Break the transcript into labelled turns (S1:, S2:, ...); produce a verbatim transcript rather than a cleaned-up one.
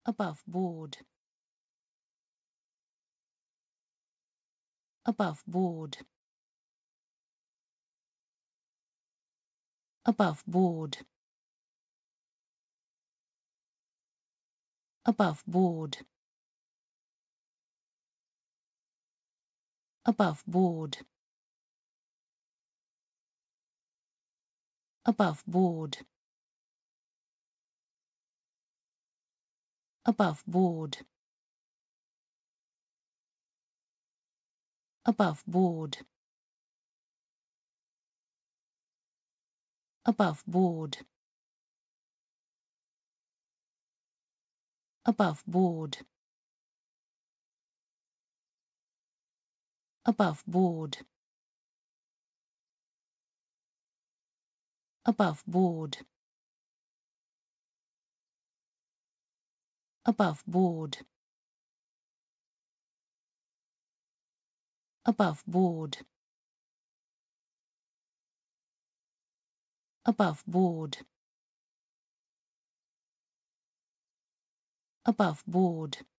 S1: above board, above board, above board, above board, above board, above board, above board, above board, above board, above board, above board, above board, above board, above board, above board, above board,